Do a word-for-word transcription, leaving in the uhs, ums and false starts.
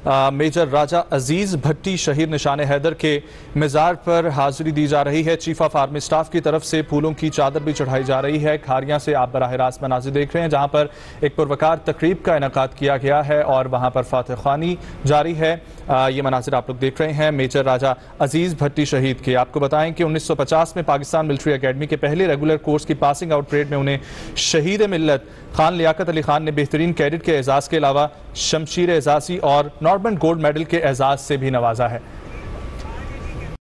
आ, major राजा अजीज भट्टी शहीद निशान हैदर के मज़ार पर हाजिरी दी जा रही है। चीफ ऑफ आर्मी स्टाफ की तरफ से फूलों की चादर भी चढ़ाई जा रही है। खारियां से आप बराह रास्त मनाजिर देख रहे हैं, जहां पर एक पुरवकार तकरीब का इनेकाद किया गया है और वहां पर फातह ख्वानी जारी है। आ, ये मनाजिर आप लोग देख रहे हैं मेजर राजा अजीज भट्टी शहीद के। आपको बताएं कि उन्नीस सौ पचास में पाकिस्तान मिलिट्री अकेडमी के पहले रेगुलर कोर्स की पासिंग आउट परेड में उन्हें शहीद मिल्लत खान लियाकत अली खान ने बेहतरीन कैडेट के एजाज के अलावा शमशीर एजाजी और नॉर्मन गोल्ड मेडल के एजाज से भी नवाजा है।